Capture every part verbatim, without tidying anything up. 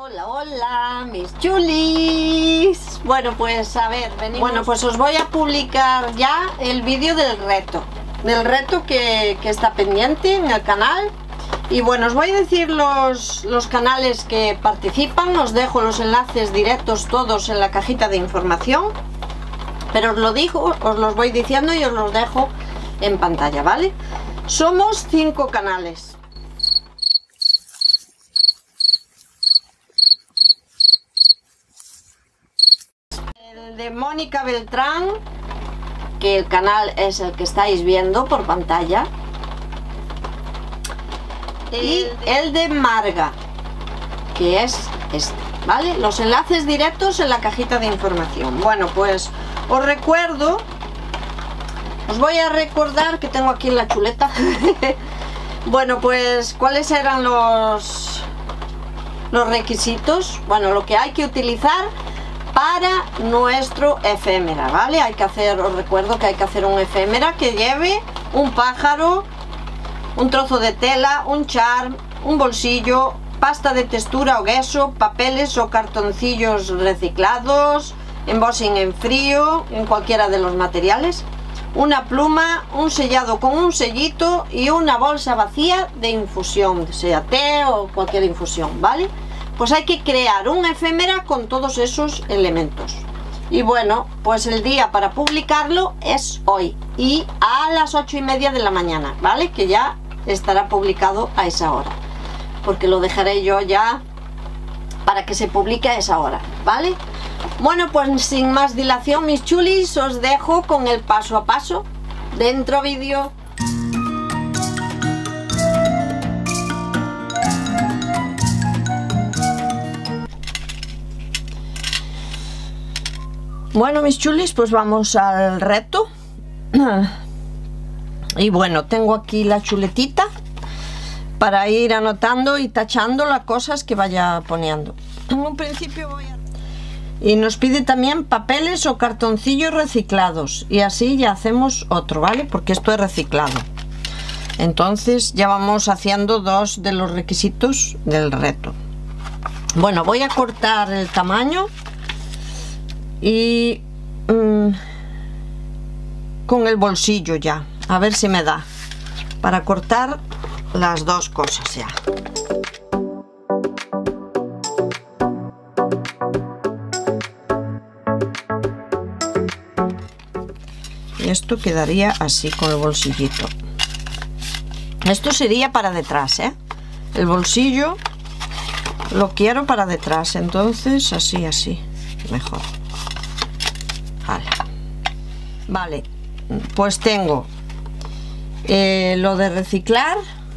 Hola, hola, mis chulis. Bueno, pues a ver, venimos. Bueno, pues os voy a publicar ya el vídeo del reto. Del reto que, que está pendiente en el canal. Y bueno, os voy a decir los, los canales que participan. Os dejo los enlaces directos todos en la cajita de información. Pero os lo digo, os los voy diciendo y os los dejo en pantalla, ¿vale? Somos cinco canales. El de Mónica Beltrán, que el canal es el que estáis viendo por pantalla. Y el de Marga, que es este, ¿vale? Los enlaces directos en la cajita de información. Bueno, pues os recuerdo, os voy a recordar que tengo aquí la chuleta. Bueno, pues cuáles eran los los requisitos. Bueno, lo que hay que utilizar para nuestro efémera, ¿vale? Hay que hacer, os recuerdo que hay que hacer un efémera que lleve un pájaro, un trozo de tela, un charm, un bolsillo, pasta de textura o queso, papeles o cartoncillos reciclados, embossing en frío, en cualquiera de los materiales, una pluma, un sellado con un sellito y una bolsa vacía de infusión, sea té o cualquier infusión, ¿vale? Pues hay que crear un efémera con todos esos elementos. Y bueno, pues el día para publicarlo es hoy y a las ocho y media de la mañana, ¿vale? Que ya estará publicado a esa hora, porque lo dejaré yo ya para que se publique a esa hora, ¿vale? Bueno, pues sin más dilación, mis chulis, os dejo con el paso a paso. Dentro vídeo. Bueno, mis chulis, pues vamos al reto. Y bueno, tengo aquí la chuletita para ir anotando y tachando las cosas que vaya poniendo. En un principio voy a... Y nos pide también papeles o cartoncillos reciclados. Y así ya hacemos otro, ¿vale? Porque esto es reciclado. Entonces ya vamos haciendo dos de los requisitos del reto. Bueno, voy a cortar el tamaño. Y mmm, con el bolsillo ya, a ver si me da para cortar las dos cosas ya. Y esto quedaría así con el bolsillito. Esto sería para detrás, ¿eh? El bolsillo lo quiero para detrás, entonces así, así, mejor. Vale, pues tengo eh, lo de reciclar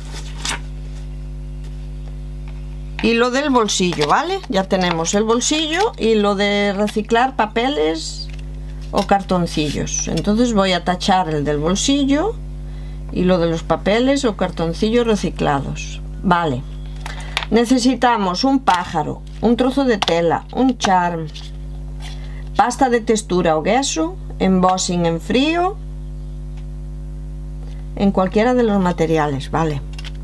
y lo del bolsillo, ¿vale? Ya tenemos el bolsillo y lo de reciclar papeles o cartoncillos. Entonces voy a tachar el del bolsillo y lo de los papeles o cartoncillos reciclados. Vale, necesitamos un pájaro, un trozo de tela, un charm, pasta de textura o queso, embossing en frío, en cualquiera de los materiales, ¿vale?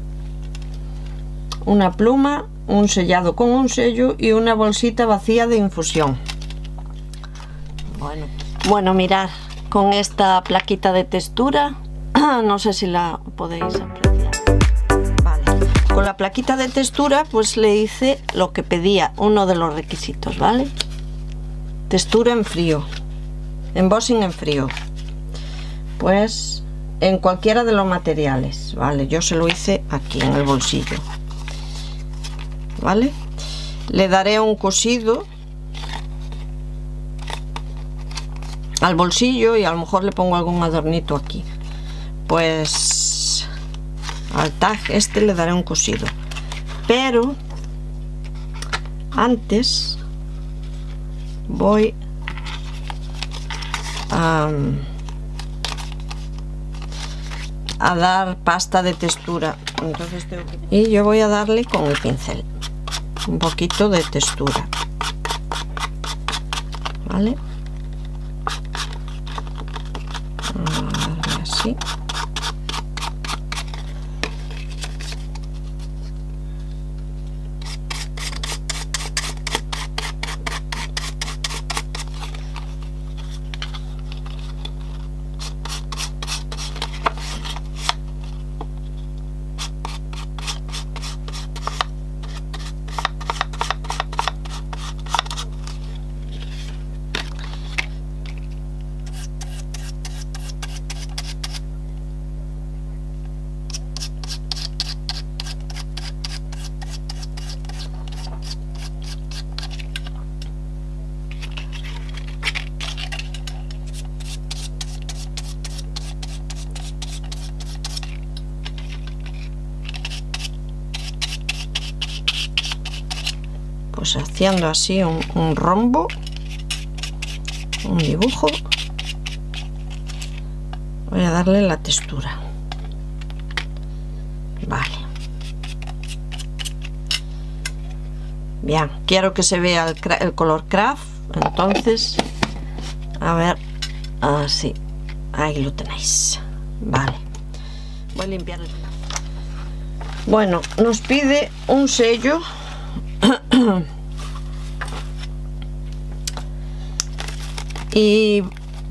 Una pluma, un sellado con un sello y una bolsita vacía de infusión. Bueno, bueno, mirad, con esta plaquita de textura, no sé si la podéis apreciar. Vale, con la plaquita de textura pues le hice lo que pedía, uno de los requisitos, ¿vale? Textura en frío, embossing en frío, pues en cualquiera de los materiales, ¿vale? Yo se lo hice aquí en el bolsillo, ¿vale? Le daré un cosido al bolsillo y a lo mejor le pongo algún adornito aquí. Pues al tag este le daré un cosido, pero antes voy a, a dar pasta de textura. Entonces tengo que... y yo voy a darle con el pincel un poquito de textura, ¿vale? Así. pues haciendo así un, un rombo, un dibujo. Voy a darle la textura. Vale. Bien, quiero que se vea el, el color craft, entonces, a ver, así, ahí lo tenéis. Vale, voy a limpiar el... Bueno, nos pide un sello. Y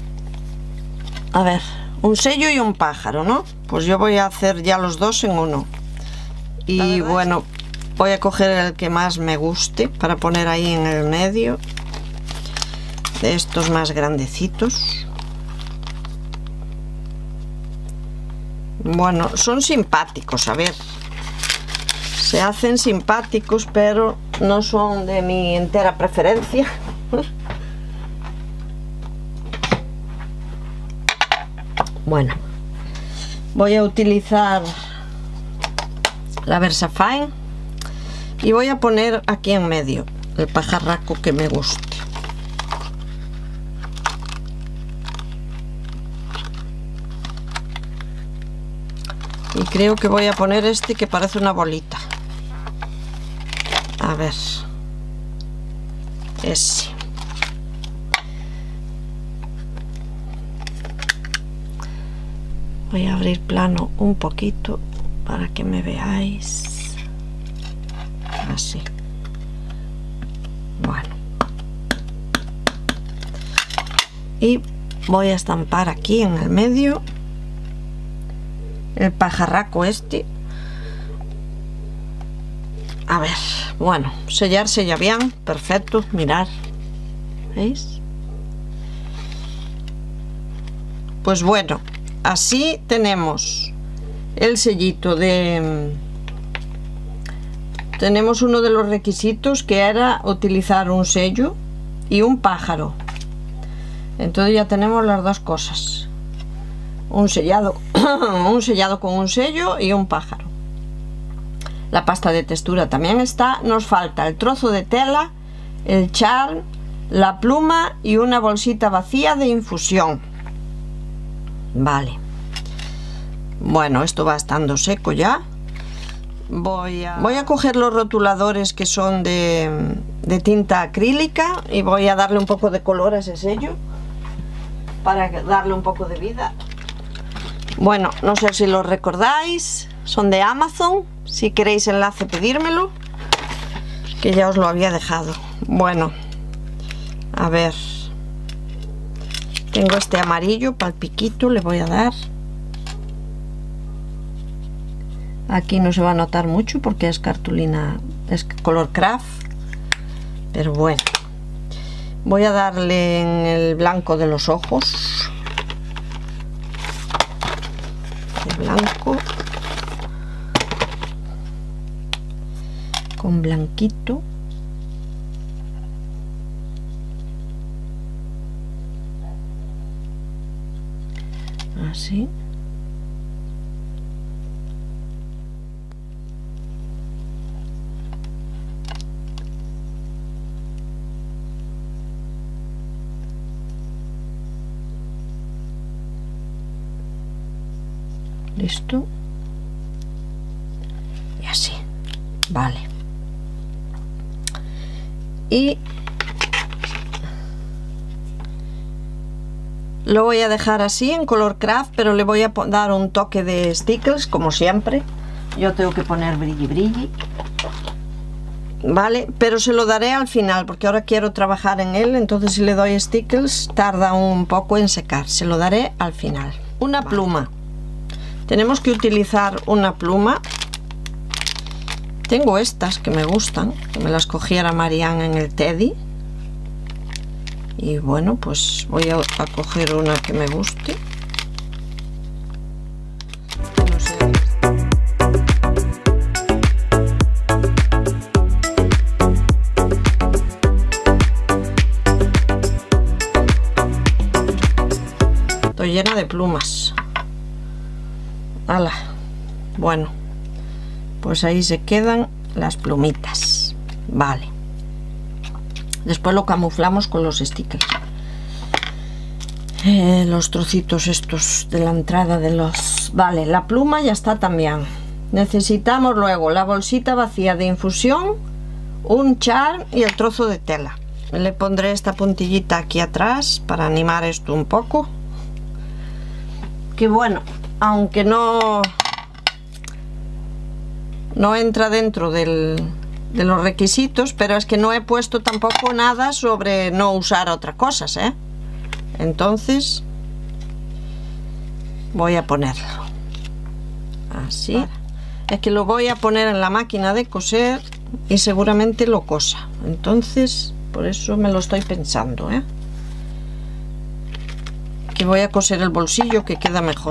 a ver, un sello y un pájaro, ¿no? Pues yo voy a hacer ya los dos en uno. Y bueno, voy a coger el que más me guste para poner ahí en el medio, de estos más grandecitos. Bueno, son simpáticos, a ver, se hacen simpáticos, pero no son de mi entera preferencia. Bueno, voy a utilizar la VersaFine y voy a poner aquí en medio el pajarraco que me guste. Y creo que voy a poner este que parece una bolita. A ver, ese. Voy a abrir plano un poquito para que me veáis. Así. Bueno. Y voy a estampar aquí en el medio el pajarraco este. A ver, bueno, sellar sella bien, perfecto, mirad, ¿veis? Pues bueno, así tenemos el sellito de... Tenemos uno de los requisitos, que era utilizar un sello y un pájaro. Entonces ya tenemos las dos cosas. Un sellado, un sellado con un sello y un pájaro. La pasta de textura también está. Nos falta el trozo de tela, el charm, la pluma y una bolsita vacía de infusión. Vale. Bueno, esto va estando seco ya. Voy a, voy a coger los rotuladores que son de, de tinta acrílica y voy a darle un poco de color a ese sello para darle un poco de vida. Bueno, no sé si los recordáis, son de Amazon. Si queréis enlace, pedírmelo, que ya os lo había dejado. Bueno, a ver, tengo este amarillo para el piquito, le voy a dar. Aquí no se va a notar mucho porque es cartulina, es color craft, pero bueno, voy a darle en el blanco de los ojos. El blanco con blanquito. Así. Listo. Y así. Vale. Y lo voy a dejar así en color craft, pero le voy a dar un toque de stickles, como siempre. Yo tengo que poner brilli brilli, vale, pero se lo daré al final porque ahora quiero trabajar en él. Entonces si le doy stickles tarda un poco en secar. Se lo daré al final. Una vale. Pluma. Tenemos que utilizar una pluma. Tengo estas que me gustan, que me las cogiera Marianne en el Teddy. Y bueno, pues voy a, a coger una que me guste. No sé. Estoy llena de plumas. ¡Hala! Bueno, pues ahí se quedan las plumitas. Vale. Después lo camuflamos con los stickers. Eh, los trocitos estos de la entrada de los... Vale, la pluma ya está también. Necesitamos luego la bolsita vacía de infusión, un charm y el trozo de tela. Le pondré esta puntillita aquí atrás para animar esto un poco. Que bueno, aunque no... no entra dentro del, de los requisitos, pero es que no he puesto tampoco nada sobre no usar otras cosas, ¿eh? Entonces voy a ponerlo así. Vale. Es que lo voy a poner en la máquina de coser y seguramente lo cosa, entonces por eso me lo estoy pensando, ¿eh? Que voy a coser el bolsillo, que queda mejor.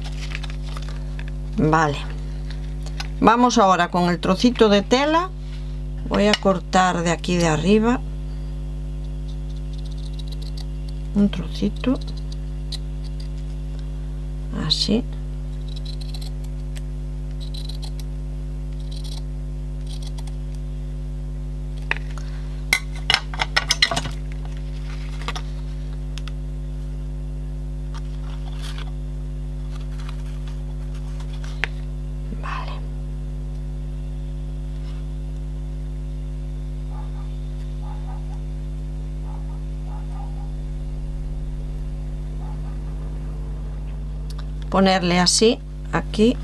Vale, vamos ahora con el trocito de tela. Voy a cortar de aquí de arriba un trocito así. Vale. Ponerle así aquí,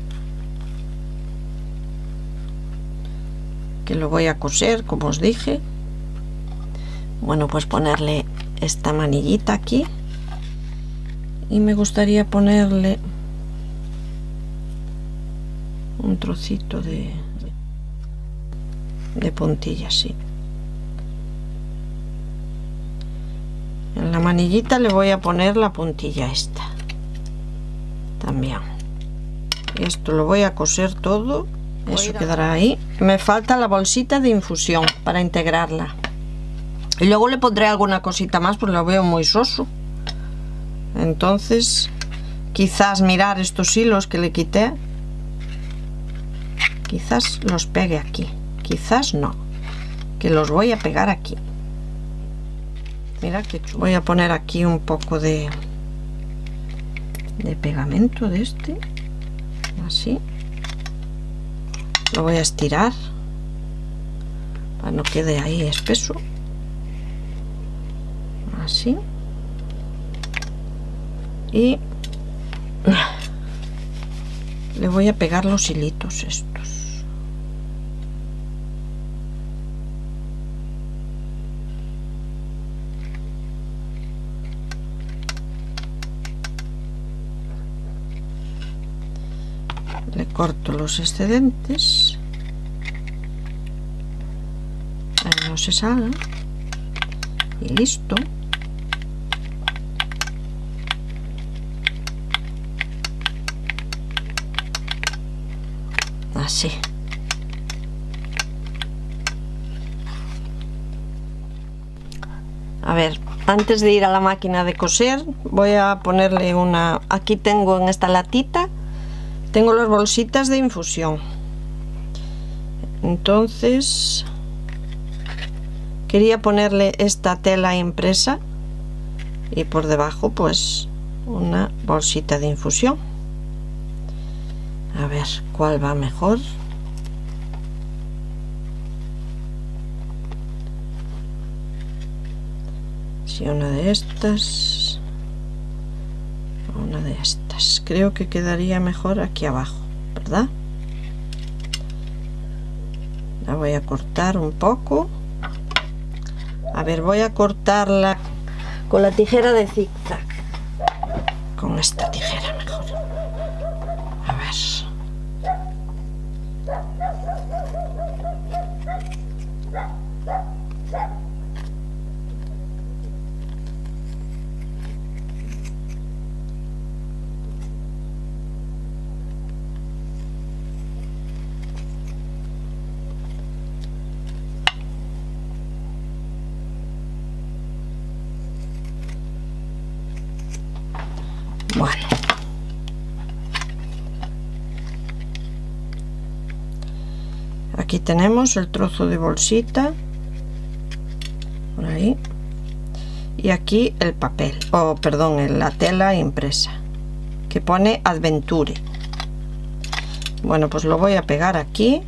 que lo voy a coser como os dije. Bueno, pues ponerle esta manillita aquí y me gustaría ponerle un trocito de de puntilla así. En la manillita le voy a poner la puntilla esta también, y esto lo voy a coser todo. Eso quedará ahí. Me falta la bolsita de infusión para integrarla, y luego le pondré alguna cosita más porque lo veo muy soso. Entonces quizás mirar estos hilos que le quité, quizás los pegue aquí, quizás no, que los voy a pegar aquí. Mira que chulo. Voy a poner aquí un poco de de pegamento de este, así. Lo voy a estirar para no quede ahí espeso, así. Y le voy a pegar los hilitos estos. Le corto los excedentes para que no se salgan y listo. Así. A ver, antes de ir a la máquina de coser voy a ponerle una... Aquí tengo en esta latita, tengo las bolsitas de infusión. Entonces quería ponerle esta tela impresa y por debajo pues una bolsita de infusión. A ver cuál va mejor. Si una de estas o una de estas. Creo que quedaría mejor aquí abajo, ¿verdad? La voy a cortar un poco. A ver, voy a cortarla con la tijera de zigzag. Con esta tijera mejor. A ver. Bueno, aquí tenemos el trozo de bolsita por ahí, y aquí el papel, o oh, perdón, la tela impresa que pone Adventure. Bueno, pues lo voy a pegar aquí.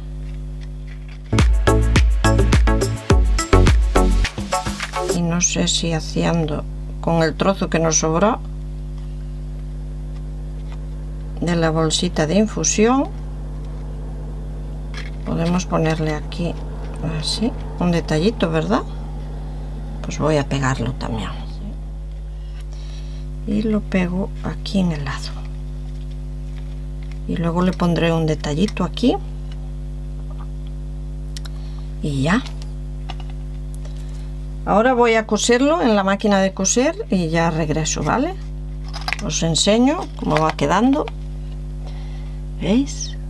Y no sé si haciendo con el trozo que nos sobró de la bolsita de infusión, podemos ponerle aquí así un detallito, ¿verdad? Pues voy a pegarlo también y lo pego aquí en el lado, y luego le pondré un detallito aquí y ya. Ahora voy a coserlo en la máquina de coser y ya regreso, ¿vale? Os enseño cómo va quedando. ¿Veis?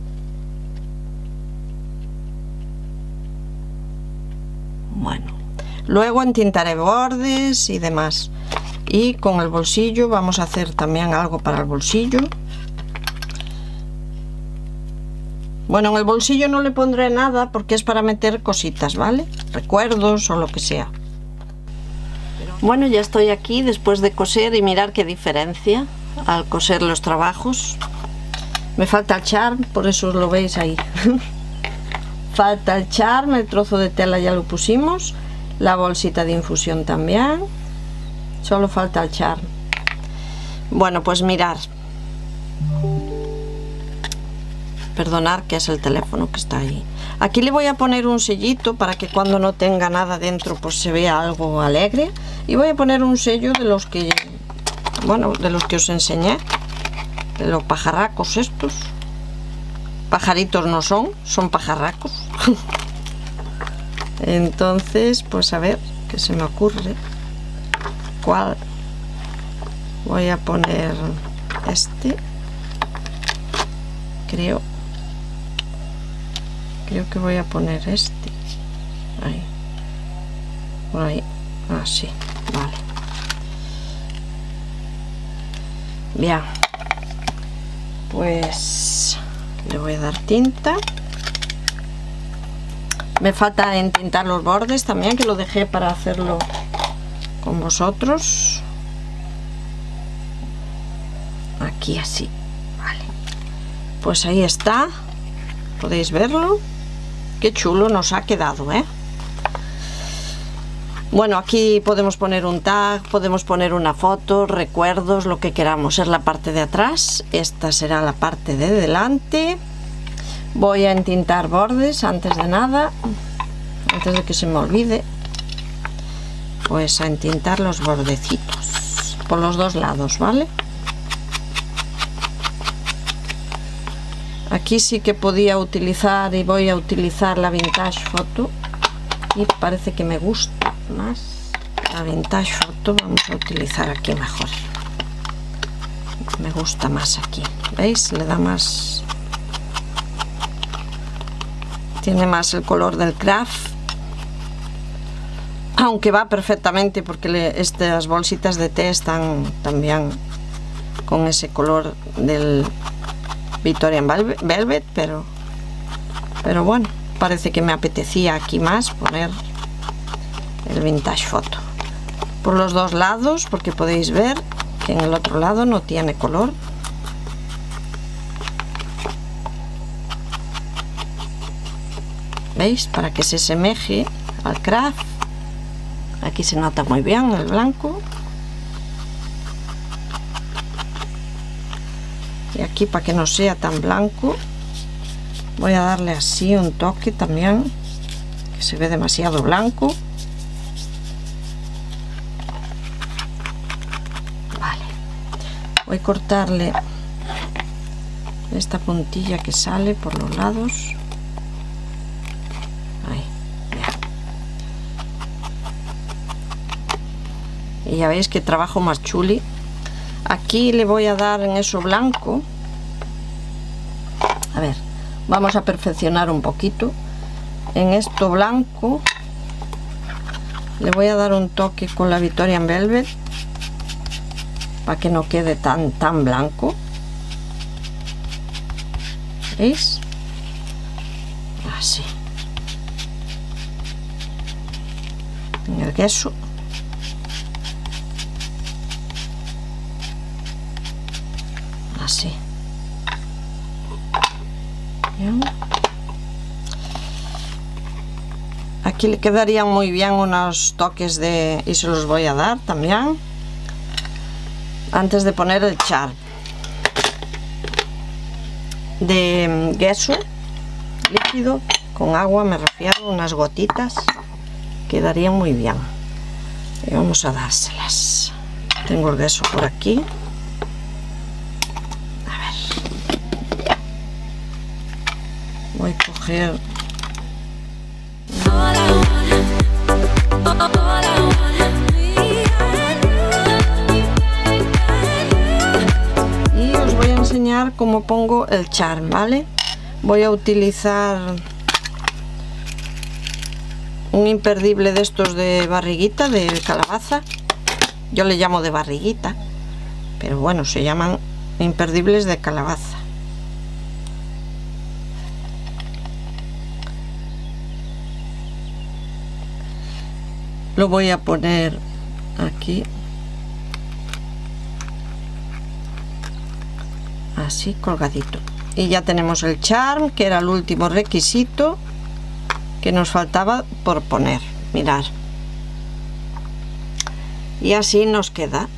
Bueno, luego entintaré bordes y demás. Y con el bolsillo vamos a hacer también algo para el bolsillo. Bueno, en el bolsillo no le pondré nada porque es para meter cositas, ¿vale? Recuerdos o lo que sea. Bueno, ya estoy aquí después de coser y mirar qué diferencia al coser los trabajos. Me falta el charm, por eso lo veis ahí. Falta el charm, el trozo de tela ya lo pusimos, la bolsita de infusión también. Solo falta el charm. Bueno, pues mirar. Perdonad que es el teléfono que está ahí. Aquí le voy a poner un sellito para que cuando no tenga nada dentro pues se vea algo alegre. Y voy a poner un sello de los que, bueno, de los que os enseñé, de los pajarracos estos. Pajaritos no son, son pajarracos. Entonces, pues a ver qué se me ocurre. ¿Cuál? Voy a poner este. Creo. Creo que voy a poner este. Ahí. Por ahí. Así. Vale. Bien. Pues le voy a dar tinta. Me falta entintar los bordes también, que lo dejé para hacerlo con vosotros. Aquí así. Vale. Pues ahí está. Podéis verlo. Qué chulo nos ha quedado, ¿eh? Bueno, aquí podemos poner un tag, podemos poner una foto, recuerdos, lo que queramos. Es la parte de atrás, esta será la parte de delante. Voy a entintar bordes antes de nada, antes de que se me olvide. Pues a entintar los bordecitos por los dos lados, ¿vale? Aquí sí que podía utilizar y voy a utilizar la Vintage Photo, y parece que me gusta más la Vintage Photo. Vamos a utilizar aquí mejor, me gusta más aquí, ¿veis? Le da más, tiene más el color del craft, aunque va perfectamente porque le, estas bolsitas de té están también con ese color del Victorian Velvet, pero pero bueno, parece que me apetecía aquí más poner el Vintage Photo por los dos lados, porque podéis ver que en el otro lado no tiene color. ¿Veis? Para que se asemeje al craft. Aquí se nota muy bien el blanco. Y aquí, para que no sea tan blanco, voy a darle así un toque también, que se ve demasiado blanco. Vale. Voy a cortarle esta puntilla que sale por los lados. Ahí, ya. Y ya veis que trabajo más chuli. Aquí le voy a dar en eso blanco. A ver, vamos a perfeccionar un poquito. En esto blanco le voy a dar un toque con la Victorian Velvet para que no quede tan tan blanco. ¿Veis? Así. en el queso. Así. Bien. Aquí le quedarían muy bien unos toques de, y se los voy a dar también antes de poner el charm de queso líquido con agua, me refiero, unas gotitas, quedarían muy bien. Y vamos a dárselas. Tengo el queso por aquí. A ver, voy a coger y os voy a enseñar cómo pongo el charm, ¿vale? Voy a utilizar un imperdible de estos de barriguita, de calabaza. Yo le llamo de barriguita, pero bueno, se llaman imperdibles de calabaza. Lo voy a poner aquí, así colgadito, y ya tenemos el charm, que era el último requisito que nos faltaba por poner. Mirad, y así nos queda.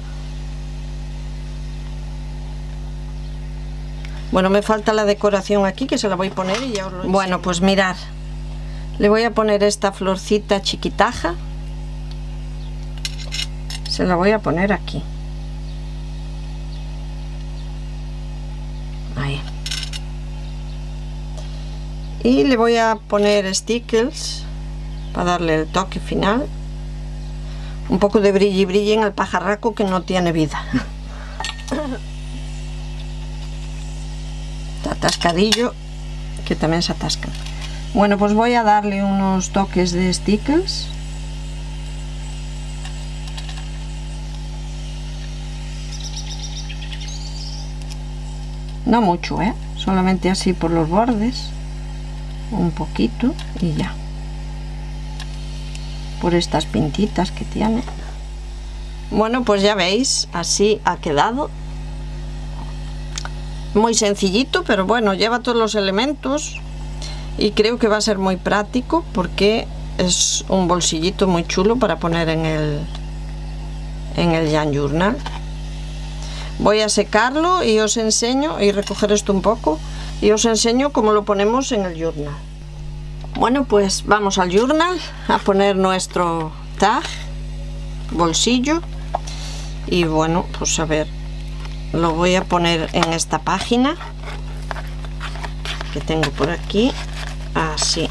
Bueno, me falta la decoración aquí, que se la voy a poner y ya os lo enseño. Bueno, pues mirad, le voy a poner esta florcita chiquitaja. Se la voy a poner aquí. Ahí. Y le voy a poner stickers para darle el toque final. Un poco de brilli brilli en el pajarraco, que no tiene vida. Está atascadillo, que también se atasca. Bueno, pues voy a darle unos toques de stickers. No mucho, ¿eh? Solamente así por los bordes, un poquito y ya. Por estas pintitas que tiene. Bueno, pues ya veis, así ha quedado. Muy sencillito, pero bueno, lleva todos los elementos y creo que va a ser muy práctico, porque es un bolsillito muy chulo para poner en el en el Jan Journal. Voy a secarlo y os enseño, y recoger esto un poco, y os enseño cómo lo ponemos en el journal. Bueno, pues vamos al journal a poner nuestro tag, bolsillo, y bueno, pues a ver, lo voy a poner en esta página que tengo por aquí, así.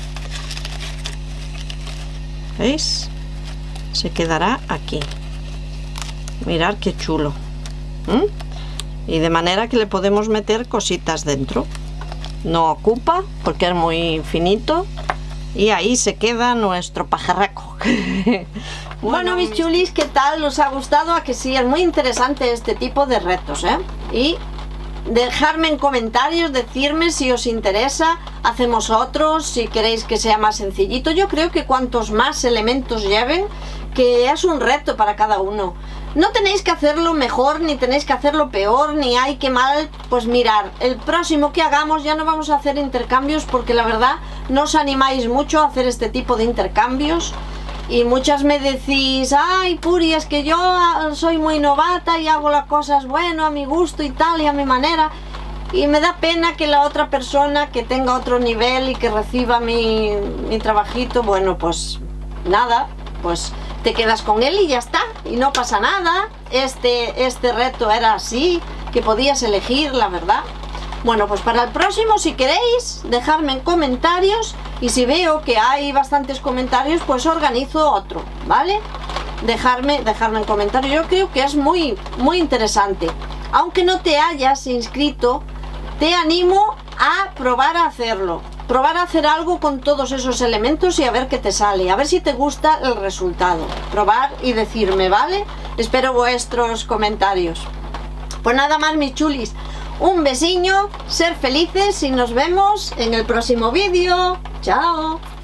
¿Veis? Se quedará aquí. Mirad qué chulo. ¿Mm? Y de manera que le podemos meter cositas dentro. No ocupa porque es muy finito, y ahí se queda nuestro pajarraco. Bueno, bueno, mis chulis, ¿qué tal? ¿Os ha gustado? A que sí, es muy interesante este tipo de retos, ¿eh? Y dejarme en comentarios, decirme si os interesa, hacemos otros, si queréis que sea más sencillito. Yo creo que cuantos más elementos lleven, que es un reto para cada uno. No tenéis que hacerlo mejor, ni tenéis que hacerlo peor, ni ay, qué mal. Pues mirar, el próximo que hagamos ya no vamos a hacer intercambios, porque la verdad no os animáis mucho a hacer este tipo de intercambios. Y muchas me decís, ay, Puri, es que yo soy muy novata y hago las cosas, bueno, a mi gusto y tal, y a mi manera. Y me da pena que la otra persona que tenga otro nivel y que reciba mi, mi trabajito, bueno, pues nada, pues te quedas con él y ya está, y no pasa nada. Este, este reto era así, que podías elegir, la verdad. Bueno, pues para el próximo, si queréis, dejadme en comentarios, y si veo que hay bastantes comentarios, pues organizo otro, ¿vale? Dejarme, dejarme en comentarios. Yo creo que es muy, muy interesante. Aunque no te hayas inscrito, te animo a probar a hacerlo. Probar a hacer algo con todos esos elementos y a ver qué te sale, a ver si te gusta el resultado. Probar y decirme, ¿vale? Espero vuestros comentarios. Pues nada más, mis chulis, un besiño, ser felices y nos vemos en el próximo vídeo. ¡Chao!